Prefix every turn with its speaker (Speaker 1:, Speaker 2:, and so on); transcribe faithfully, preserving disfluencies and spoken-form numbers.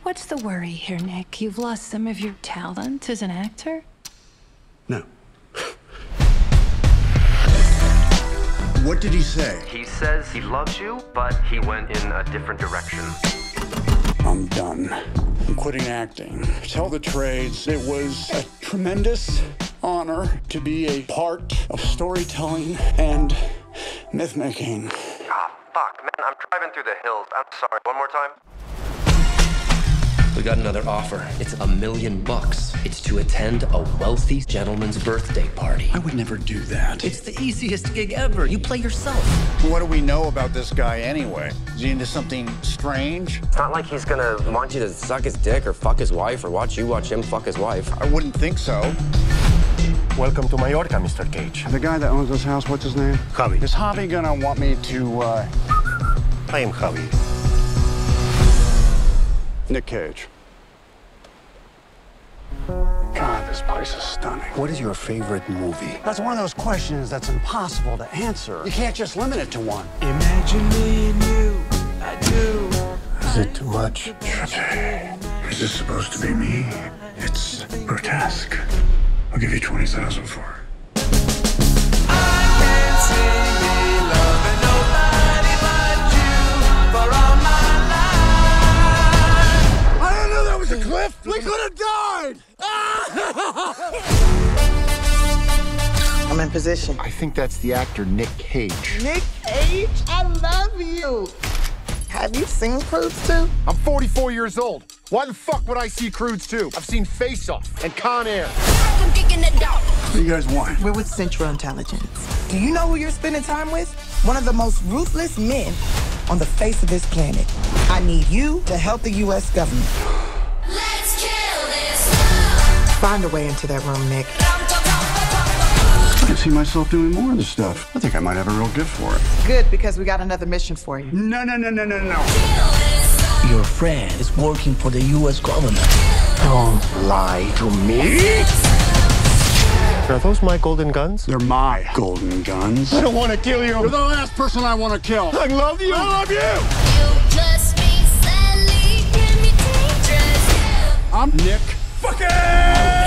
Speaker 1: What's the worry here, Nick? You've lost some of your talent as an actor?
Speaker 2: No. What did he say?
Speaker 3: He says he loves you, but he went in a different direction.
Speaker 2: I'm done. I'm quitting acting. Tell the trades, it was a tremendous honor to be a part of storytelling and myth-making.
Speaker 3: Ah, fuck, man, I'm driving through the hills. I'm sorry. One more time.
Speaker 4: We got another offer. It's a million bucks. It's to attend a wealthy gentleman's birthday party.
Speaker 2: I would never do that.
Speaker 4: It's the easiest gig ever. You play yourself.
Speaker 5: What do we know about this guy anyway? Is he into something strange?
Speaker 6: It's not like he's gonna want you to suck his dick or fuck his wife or watch you watch him fuck his wife.
Speaker 5: I wouldn't think so.
Speaker 7: Welcome to Mallorca, Mister Cage.
Speaker 2: The guy that owns this house, what's his name?
Speaker 7: Javi.
Speaker 5: Is Javi gonna want me to, uh...
Speaker 7: I am Javi.
Speaker 2: Nick Cage. God, this place is stunning.
Speaker 7: What is your favorite movie?
Speaker 2: That's one of those questions that's impossible to answer. You can't just limit it to one.
Speaker 8: Imagine me and you, I do.
Speaker 7: Is it too much?
Speaker 2: Is this supposed to be me? It's grotesque. I'll give you twenty thousand for it.
Speaker 5: Cliff, we could have died!
Speaker 9: I'm in position.
Speaker 7: I think that's the actor Nick Cage.
Speaker 9: Nick Cage, I love you. Have you seen Croods two?
Speaker 7: I'm forty-four years old. Why the fuck would I see Croods two? I've seen Face Off and Con Air.
Speaker 2: What do you guys want?
Speaker 9: We're with Central Intelligence. Do you know who you're spending time with? One of the most ruthless men on the face of this planet. I need you to help the U S government.
Speaker 10: Let's kill this love.
Speaker 9: Find a way into that room, Nick.
Speaker 2: I can see myself doing more of this stuff. I think I might have a real gift for it.
Speaker 9: Good, because we got another mission for you.
Speaker 2: No, no, no, no, no, no.
Speaker 8: Your friend is working for the U S government.
Speaker 7: Don't lie to me. Are those my golden guns?
Speaker 2: They're my golden guns.
Speaker 7: I don't want to kill you.
Speaker 2: You're the last person I want to kill.
Speaker 7: I love you. I love you.
Speaker 10: You plus me, sadly, can be dangerous.
Speaker 2: I'm Nick fucking